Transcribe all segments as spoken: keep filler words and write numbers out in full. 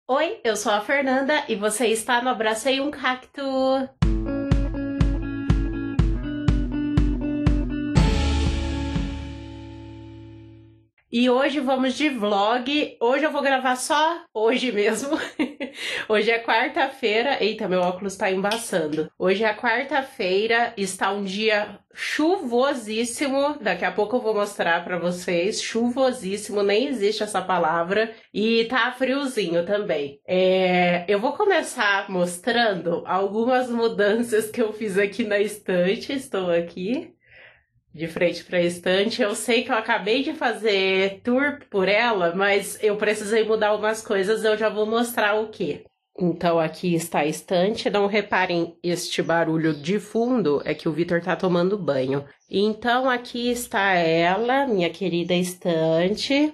Oi, eu sou a Fernanda e você está no Abracei um Cacto. E hoje vamos de vlog. Hoje eu vou gravar só hoje mesmo. Hoje é quarta-feira. Eita, meu óculos tá embaçando. Hoje é quarta-feira, está um dia chuvosíssimo. Daqui a pouco eu vou mostrar pra vocês. Chuvosíssimo, nem existe essa palavra. E tá friozinho também. É... Eu vou começar mostrando algumas mudanças que eu fiz aqui na estante. Estou aqui de frente para a estante. Eu sei que eu acabei de fazer tour por ela, mas eu precisei mudar umas coisas, eu já vou mostrar o que. Então aqui está a estante, não reparem este barulho de fundo, é que o Vitor tá tomando banho. Então aqui está ela, minha querida estante.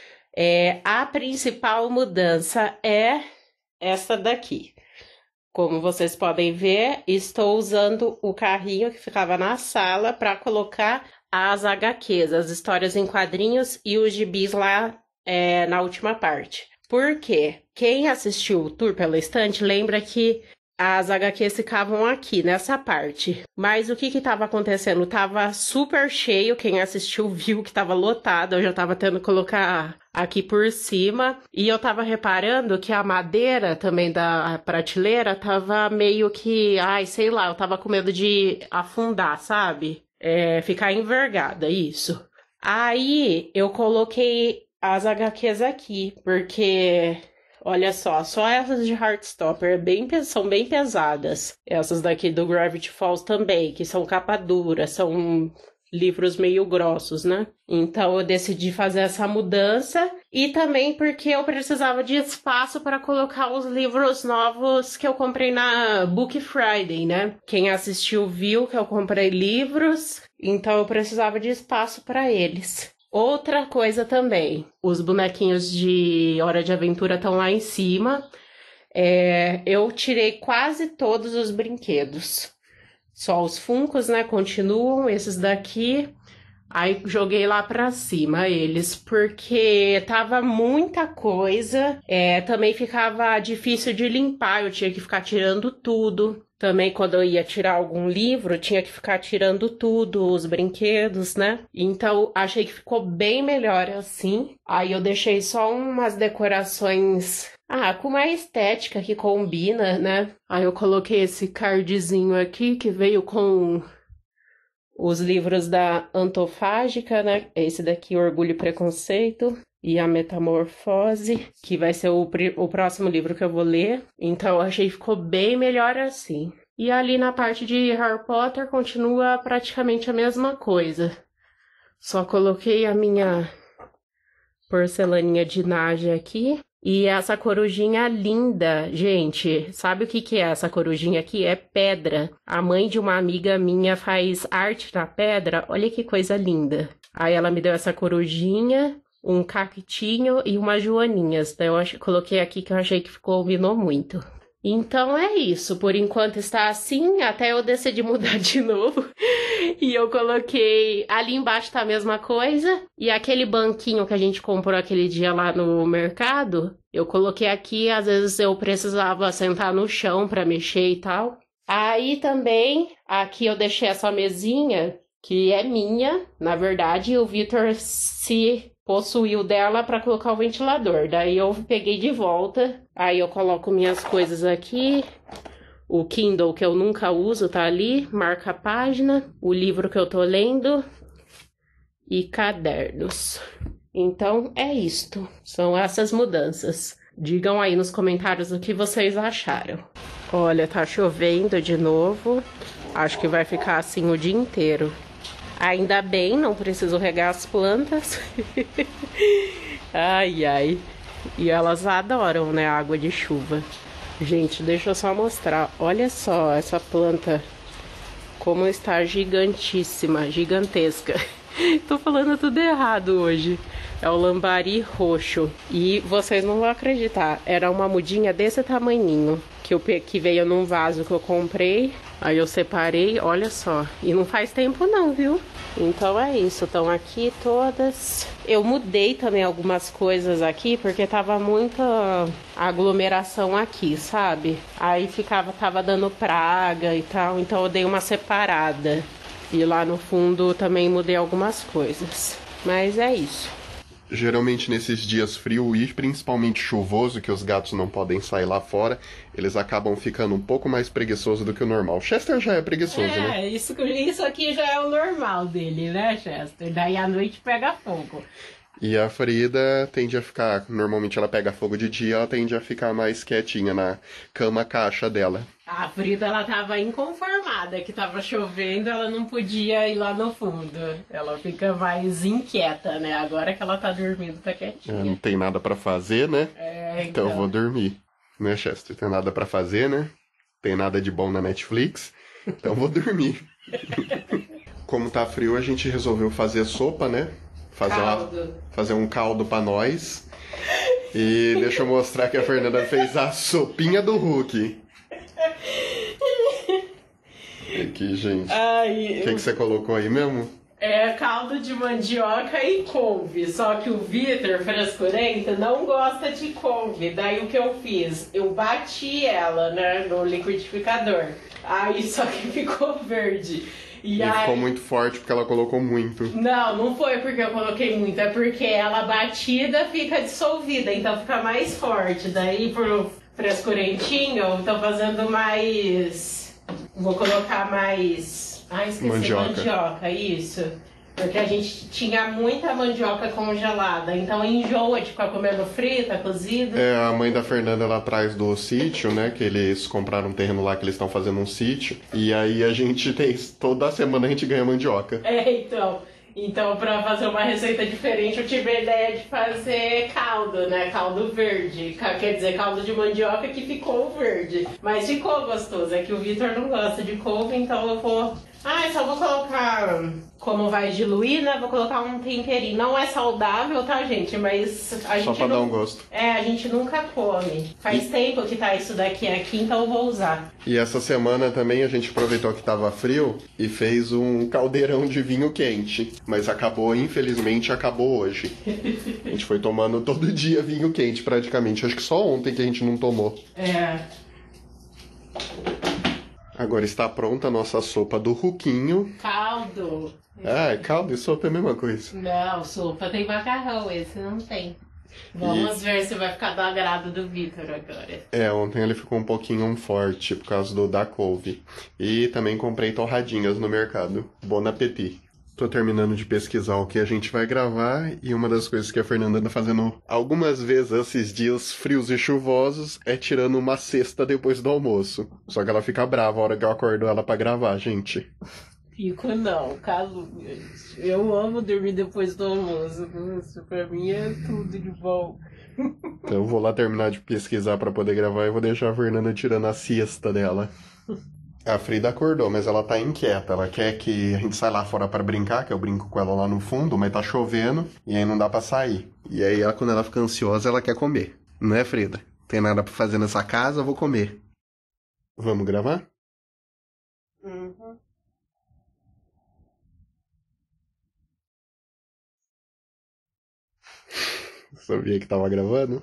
É, a principal mudança é essa daqui. Como vocês podem ver, estou usando o carrinho que ficava na sala para colocar as agá quês, as histórias em quadrinhos e os gibis lá é, na última parte. Por quê? Quem assistiu o tour pela estante lembra que as agá quês ficavam aqui, nessa parte. Mas o que que estava acontecendo? Tava super cheio, quem assistiu viu que estava lotado, eu já estava tendo que colocar aqui por cima. E eu tava reparando que a madeira também da prateleira tava meio que, ai, sei lá, eu tava com medo de afundar, sabe? É, ficar envergada, isso. Aí eu coloquei as agá quês aqui, porque... Olha só, só essas de Heartstopper bem, são bem pesadas. Essas daqui do Gravity Falls também, que são capa dura, são livros meio grossos, né? Então eu decidi fazer essa mudança. E também porque eu precisava de espaço para colocar os livros novos que eu comprei na Book Friday, né? Quem assistiu viu que eu comprei livros, então eu precisava de espaço para eles. Outra coisa também, os bonequinhos de Hora de Aventura estão lá em cima. É, eu tirei quase todos os brinquedos. Só os Funkos, né, continuam, esses daqui. Aí joguei lá pra cima eles, porque tava muita coisa. É, também ficava difícil de limpar, eu tinha que ficar tirando tudo. Também quando eu ia tirar algum livro, tinha que ficar tirando tudo, os brinquedos, né? Então, achei que ficou bem melhor assim. Aí eu deixei só umas decorações, ah, com uma estética que combina, né? Aí eu coloquei esse cardzinho aqui, que veio com os livros da Antofágica, né? Esse daqui, Orgulho e Preconceito. E a Metamorfose, que vai ser o, o próximo livro que eu vou ler. Então, eu achei que ficou bem melhor assim. E ali na parte de Harry Potter, continua praticamente a mesma coisa. Só coloquei a minha porcelaninha de Naja aqui. E essa corujinha linda, gente, sabe o que que é essa corujinha aqui? É pedra. A mãe de uma amiga minha faz arte na pedra, olha que coisa linda. Aí ela me deu essa corujinha, um cactinho e umas joaninhas. Daí eu ach... coloquei aqui que eu achei que ficou, combinou muito. Então é isso, por enquanto está assim, até eu decidi mudar de novo. E eu coloquei, ali embaixo tá a mesma coisa. E aquele banquinho que a gente comprou aquele dia lá no mercado, eu coloquei aqui, às vezes eu precisava sentar no chão para mexer e tal. Aí também, aqui eu deixei essa mesinha, que é minha, na verdade, e o Vitor se possuiu dela para colocar o ventilador. Daí eu peguei de volta, aí eu coloco minhas coisas aqui. O Kindle que eu nunca uso tá ali, marca a página, o livro que eu tô lendo e cadernos. Então é isto, são essas mudanças. Digam aí nos comentários o que vocês acharam. Olha, tá chovendo de novo, acho que vai ficar assim o dia inteiro. Ainda bem, não preciso regar as plantas. Ai, ai. E elas adoram, né, a água de chuva. Gente, deixa eu só mostrar. Olha só essa planta, como está gigantíssima, gigantesca. Tô falando tudo errado hoje. É o lambari roxo. E vocês não vão acreditar, era uma mudinha desse tamaninho, que, eu, que veio num vaso que eu comprei. Aí eu separei, olha só. E não faz tempo não, viu? Então é isso, estão aqui todas. Eu mudei também algumas coisas aqui, porque tava muita aglomeração aqui, sabe? Aí ficava, tava dando praga e tal, então eu dei uma separada. E lá no fundo também mudei algumas coisas. Mas é isso. Geralmente nesses dias frios e principalmente chuvoso, que os gatos não podem sair lá fora, eles acabam ficando um pouco mais preguiçosos do que o normal. Chester já é preguiçoso, é, né? É, isso, isso aqui já é o normal dele, né, Chester? Daí à noite pega fogo. E a Frida tende a ficar, normalmente ela pega fogo de dia, ela tende a ficar mais quietinha na cama caixa dela. A Frida, ela tava inconformada, que tava chovendo, ela não podia ir lá no fundo. Ela fica mais inquieta, né? Agora que ela tá dormindo, tá quietinha. É, não tem nada pra fazer, né? É, então... então eu vou dormir. Né, Chester? Tem nada pra fazer, né? Tem nada de bom na Netflix, então eu vou dormir. Como tá frio, a gente resolveu fazer sopa, né? Fazer, uma, fazer um caldo pra nós. E deixa eu mostrar que a Fernanda fez a sopinha do Hulk. Aqui, gente. O que, que você colocou aí mesmo? É caldo de mandioca e couve. Só que o Vitor, frescurento, não gosta de couve. Daí o que eu fiz? Eu bati ela, né, no liquidificador. Aí só que ficou verde. E, e aí... ficou muito forte porque ela colocou muito. Não, não foi porque eu coloquei muito, é porque ela batida fica dissolvida, então fica mais forte. Daí pro frescurentinho eu tô fazendo mais... Vou colocar mais... Ah, esqueci, mandioca. mandioca, isso. Porque a gente tinha muita mandioca congelada, então enjoa de ficar comendo frita, cozida. É, a mãe da Fernanda lá atrás do sítio, né, que eles compraram um terreno lá que eles estão fazendo um sítio. E aí a gente tem, toda semana a gente ganha mandioca. É, então... Então, pra fazer uma receita diferente, eu tive a ideia de fazer caldo, né? Caldo verde. Quer dizer, caldo de mandioca que ficou verde. Mas ficou gostoso. É que o Vitor não gosta de couve, então eu vou... Ah, só vou colocar... Como vai diluir, né? Vou colocar um temperinho. Não é saudável, tá, gente? Mas a gente Só pra não... dar um gosto. É, a gente nunca come. Faz e... tempo que tá isso daqui aqui, então eu vou usar. E essa semana também a gente aproveitou que tava frio e fez um caldeirão de vinho quente. Mas acabou, infelizmente, acabou hoje. A gente foi tomando todo dia vinho quente, praticamente. Acho que só ontem que a gente não tomou. É... Agora está pronta a nossa sopa do Ruquinho. Caldo. Ah, caldo e sopa é a mesma coisa. Não, sopa tem macarrão, esse não tem. Vamos e... ver se vai ficar do agrado do Vitor agora. É, ontem ele ficou um pouquinho forte por causa do da couve. E também comprei torradinhas no mercado. Bon appétit. Tô terminando de pesquisar o que a gente vai gravar e uma das coisas que a Fernanda anda fazendo algumas vezes esses dias frios e chuvosos é tirando uma cesta depois do almoço. Só que ela fica brava a hora que eu acordo ela pra gravar, gente. Fico não, calúnia. Eu amo dormir depois do almoço. Isso pra mim é tudo de bom. Então eu vou lá terminar de pesquisar pra poder gravar e vou deixar a Fernanda tirando a siesta dela. A Frida acordou, mas ela tá inquieta. Ela quer que a gente saia lá fora pra brincar, que eu brinco com ela lá no fundo, mas tá chovendo e aí não dá pra sair. E aí, ela, quando ela fica ansiosa, ela quer comer. Não é, Frida? Tem nada pra fazer nessa casa, eu vou comer. Vamos gravar? Uhum. Sabia que tava gravando?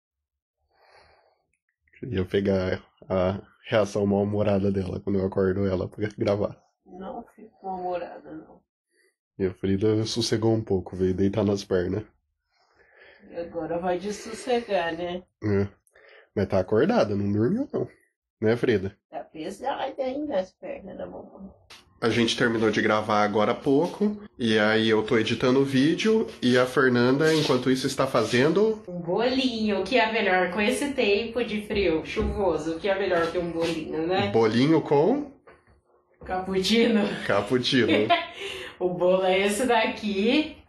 Ia pegar a reação mal-humorada dela quando eu acordo ela pra gravar. Não fico mal-humorada, não. E a Frida sossegou um pouco, veio deitar nas pernas. E agora vai dessossegar, né? É. Mas tá acordada, não dormiu não. Né, Frida? Tá pesada ainda as pernas da mamãe. A gente terminou de gravar agora há pouco, e aí eu tô editando o vídeo, e a Fernanda, enquanto isso, está fazendo... Um bolinho, o que é melhor com esse tempo de frio chuvoso? O que é melhor que um bolinho, né? Bolinho com... Cappuccino. Cappuccino. O bolo é esse daqui,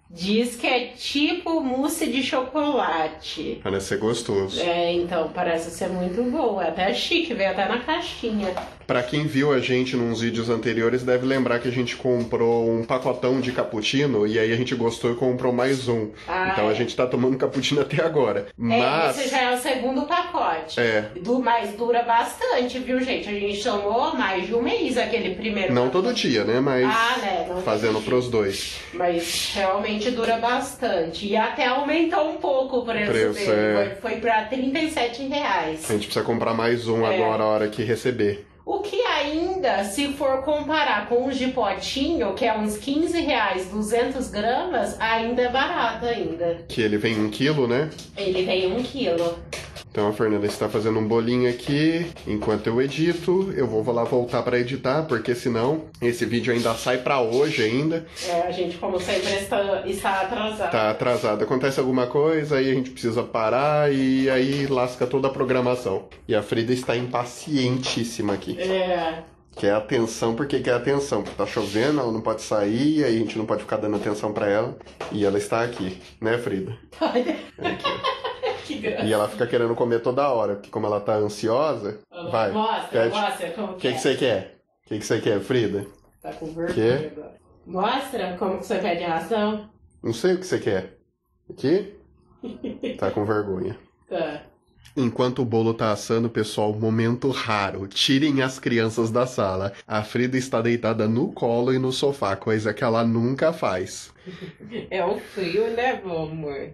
Diz que é tipo mousse de chocolate. Parece ser gostoso. É, então, parece ser muito bom. É até chique, veio até na caixinha. Pra quem viu a gente nos vídeos anteriores, deve lembrar que a gente comprou um pacotão de cappuccino e aí a gente gostou e comprou mais um. Ah, então é. a gente tá tomando cappuccino até agora. É, Mas... esse já é o segundo pacote. É. Du mas dura bastante, viu, gente? A gente tomou mais de um mês aquele primeiro Não pacote. todo dia, né? Mas Ah, né? Não fazendo todo dia. pros dois. Mas realmente dura bastante. E até aumentou um pouco o preço, preço, dele. é. Foi, foi pra trinta e sete reais. A gente precisa comprar mais um É. agora, a hora que receber. O que ainda, se for comparar com os de potinho, que é uns quinze reais, duzentas gramas, ainda é barato ainda. Que ele vem um quilo, né? Ele tem um quilo. Então a Fernanda está fazendo um bolinho aqui, enquanto eu edito. Eu vou lá voltar para editar, porque senão esse vídeo ainda sai para hoje ainda. É, a gente, como sempre, está, está atrasado. Tá atrasado. Acontece alguma coisa, aí a gente precisa parar e aí lasca toda a programação. E a Frida está impacientíssima aqui. É. Quer atenção porque quer atenção. Porque tá chovendo, ela não pode sair, aí a gente não pode ficar dando atenção para ela. E ela está aqui, né, Frida? Olha. É aqui. Que graça. E ela fica querendo comer toda hora, porque como ela tá ansiosa, vai. Mostra, pede. mostra como O que que, é. que você quer? O que, que você quer, Frida? Tá com vergonha Quê? agora. Mostra como que você pede ração. Não sei o que você quer. Aqui? Tá com vergonha. Tá. Enquanto o bolo tá assando, pessoal, momento raro. Tirem as crianças da sala. A Frida está deitada no colo e no sofá, coisa que ela nunca faz. É o frio, né, meu amor?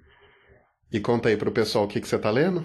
E conta aí pro pessoal o que, que você tá lendo?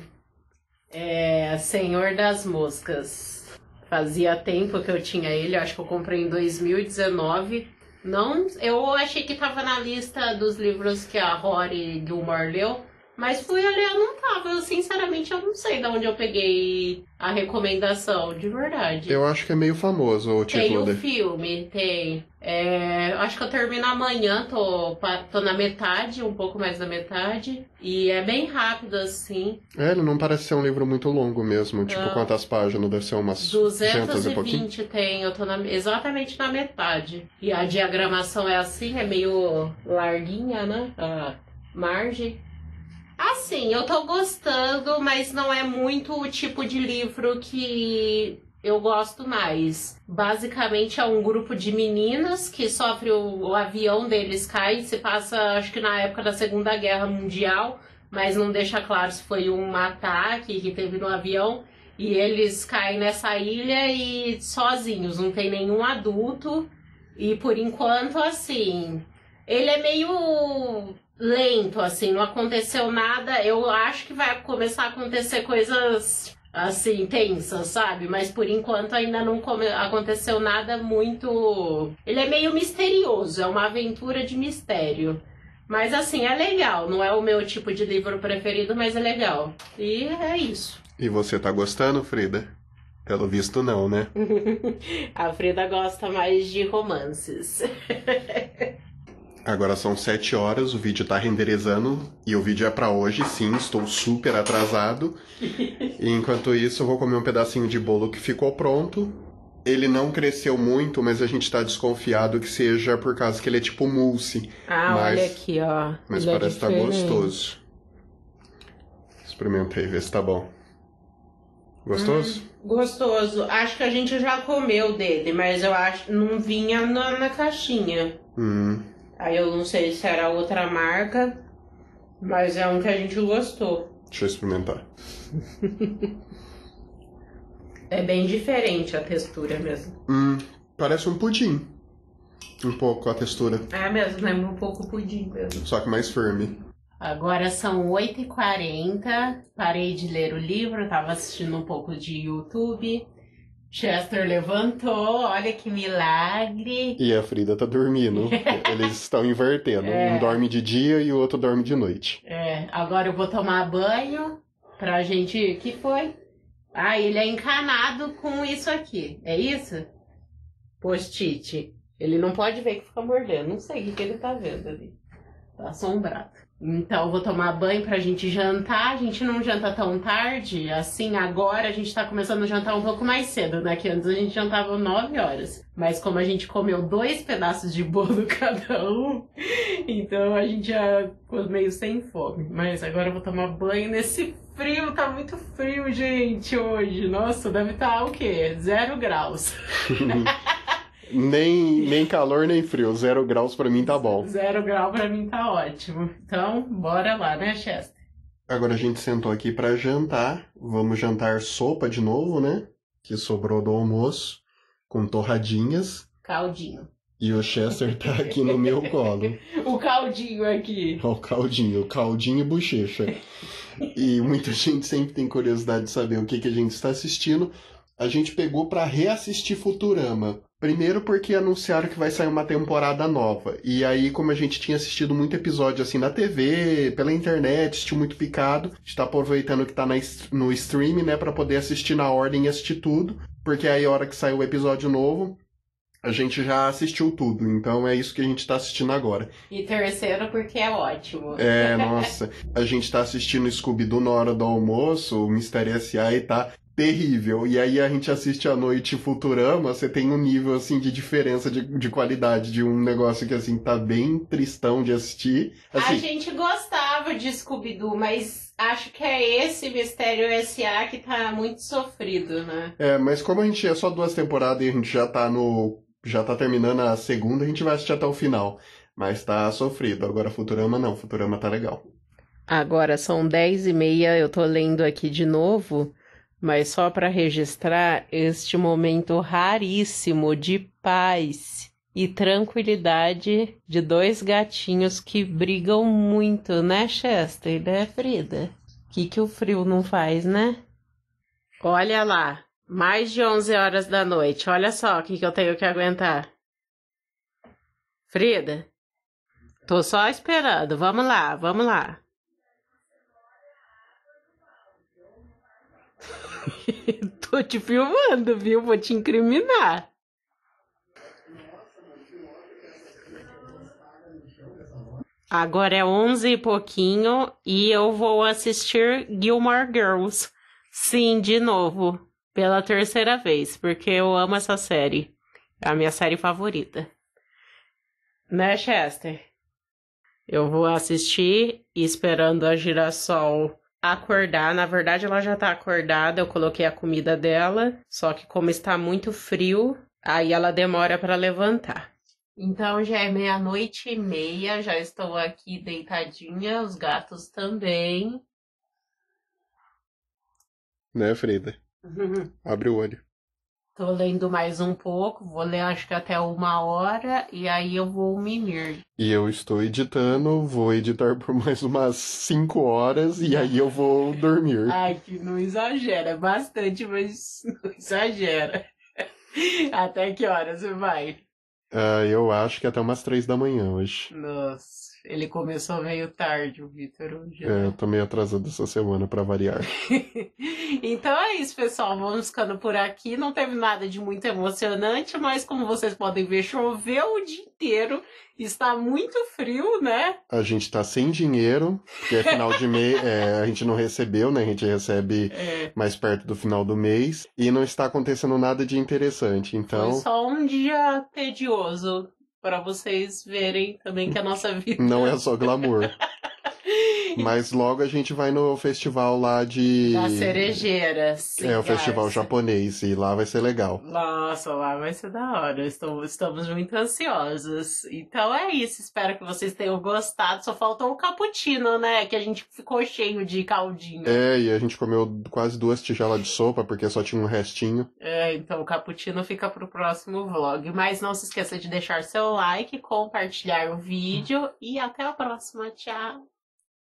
É Senhor das Moscas. Fazia tempo que eu tinha ele, eu acho que eu comprei em dois mil e dezenove. Não, eu achei que tava na lista dos livros que a Rory Gilmore leu, mas fui olhar, não tava. Eu, sinceramente, eu não sei de onde eu peguei a recomendação, de verdade. Eu acho que é meio famoso o Tem título o dele. filme, tem. É, acho que eu termino amanhã, tô, pa- tô na metade, um pouco mais da metade. E é bem rápido, assim. É, ele não parece ser um livro muito longo mesmo. Tipo, Não. quantas páginas? Deve ser umas duzentas e pouquinho. duzentos e vinte tem, eu tô na- exatamente na metade. E a diagramação é assim, é meio larguinha, né? A margem. Assim, eu tô gostando, mas não é muito o tipo de livro que eu gosto mais. Basicamente é um grupo de meninas que sofre o, o avião deles cai, se passa acho que na época da Segunda Guerra Mundial, mas não deixa claro se foi um ataque que teve no avião. E eles caem nessa ilha e sozinhos, não tem nenhum adulto. E por enquanto, assim, ele é meio lento, assim, não aconteceu nada. Eu acho que vai começar a acontecer coisas, assim, tensas, sabe? Mas por enquanto ainda não come- aconteceu nada muito... Ele é meio misterioso, é uma aventura de mistério. Mas assim, é legal, não é o meu tipo de livro preferido, mas é legal. E é isso. E você tá gostando, Frida? Pelo visto não, né? A Frida gosta mais de romances. Agora são sete horas, o vídeo tá renderizando e o vídeo é pra hoje, sim, estou super atrasado. E enquanto isso, eu vou comer um pedacinho de bolo que ficou pronto. Ele não cresceu muito, mas a gente tá desconfiado que seja por causa que ele é tipo mousse. Ah, Mas- olha aqui, ó. Mas Ele é parece que tá diferente. gostoso. Experimenta aí, vê se tá bom. Gostoso? Gostoso. Acho que a gente já comeu dele, mas eu acho não vinha na, na caixinha. Hum. Aí eu não sei se era outra marca, mas é um que a gente gostou. Deixa eu experimentar. É bem diferente a textura mesmo. Hum, parece um pudim. Um pouco a textura, É mesmo, lembra um pouco pudim mesmo. só que mais firme. Agora são oito e quarenta, parei de ler o livro, tava assistindo um pouco de YouTube. Chester levantou, olha que milagre. E a Frida tá dormindo. Eles estão invertendo. É. Um dorme de dia e o outro dorme de noite. É, agora eu vou tomar banho pra gente... que foi? Ah, ele é encanado com isso aqui, é isso? Post-it. Ele não pode ver que fica mordendo, não sei o que, que ele tá vendo ali. Tá assombrado. Então eu vou tomar banho pra gente jantar. A gente não janta tão tarde, assim, agora a gente tá começando a jantar um pouco mais cedo, né? Que antes a gente jantava nove horas. Mas como a gente comeu dois pedaços de bolo cada um, então a gente já ficou meio sem fome. Mas agora eu vou tomar banho nesse frio, tá muito frio, gente, hoje. Nossa, deve estar o quê? Zero graus. Nem, nem calor, nem frio. Zero graus pra mim tá bom. Zero grau pra mim tá ótimo. Então, bora lá, né, Chester? Agora a gente sentou aqui pra jantar. Vamos jantar sopa de novo, né? Que sobrou do almoço. Com torradinhas. Caldinho. E o Chester tá aqui no meu colo. O caldinho aqui. Ó, o caldinho. Caldinho e bochecha. E muita gente sempre tem curiosidade de saber o que, que a gente está assistindo. A gente pegou pra reassistir Futurama. Primeiro porque anunciaram que vai sair uma temporada nova. E aí, como a gente tinha assistido muito episódio assim na T V, pela internet, assistiu muito picado, a gente tá aproveitando que tá na, no stream, né, pra poder assistir na ordem e assistir tudo. Porque aí, a hora que sair o episódio novo, a gente já assistiu tudo. Então é isso que a gente tá assistindo agora. E terceiro porque é ótimo. É, nossa. A gente tá assistindo Scooby-Doo na hora do almoço, o Mistério S A e tá terrível. E aí a gente assiste à noite Futurama, você tem um nível, assim, de diferença de, de qualidade, de um negócio que, assim, tá bem tristão de assistir. Assim, a gente gostava de Scooby-Doo, mas acho que é esse Mistério S A que tá muito sofrido, né? É, mas como a gente é só duas temporadas e a gente já tá no... já tá terminando a segunda, a gente vai assistir até o final. Mas tá sofrido. Agora Futurama não, Futurama tá legal. Agora são dez e meia, eu tô lendo aqui de novo... Mas só para registrar este momento raríssimo de paz e tranquilidade de dois gatinhos que brigam muito, né, Chester e né, Frida? O que, que o frio não faz, né? Olha lá, mais de onze horas da noite. Olha só o que, que eu tenho que aguentar. Frida, tô só esperando. Vamos lá, vamos lá. Tô te filmando, viu? Vou te incriminar. Agora é onze e pouquinho e eu vou assistir Gilmore Girls. Sim, de novo. Pela terceira vez, porque eu amo essa série. É a minha série favorita. Né, Chester? Eu vou assistir esperando a Girassol acordar. Na verdade, ela já tá acordada. Eu coloquei a comida dela. Só que como está muito frio, aí ela demora para levantar. Então já é meia-noite e meia. Já estou aqui deitadinha. Os gatos também. Né, Frida? Abre o olho. Tô lendo mais um pouco. Vou ler acho que até uma hora. E aí eu vou mimir. E eu estou editando. Vou editar por mais umas cinco horas. E aí eu vou dormir. Ai, que não exagera. Bastante, mas não exagera. Até que horas você vai? Uh, eu acho que até umas três da manhã hoje. Nossa, ele começou meio tarde, o Vitor, hoje. É, eu tô meio atrasado essa semana pra variar. Então é isso, pessoal. Vamos ficando por aqui. Não teve nada de muito emocionante, mas como vocês podem ver, choveu o dia inteiro. Está muito frio, né? A gente tá sem dinheiro, porque é final de mês, é, a gente não recebeu, né? A gente recebe É. mais perto do final do mês. E não está acontecendo nada de interessante, então... Foi só um dia tedioso, para vocês verem também que a nossa vida... Não é só glamour. Mas logo a gente vai no festival lá de... Das cerejeiras. É, o festival japonês, e lá vai ser legal. Nossa, lá vai ser da hora. Estou, estamos muito ansiosos. Então é isso. Espero que vocês tenham gostado. Só faltou o cappuccino, né? Que a gente ficou cheio de caldinho. É, e a gente comeu quase duas tigelas de sopa, porque só tinha um restinho. É, então o cappuccino fica pro próximo vlog. Mas não se esqueça de deixar seu like, compartilhar o vídeo e até a próxima. Tchau!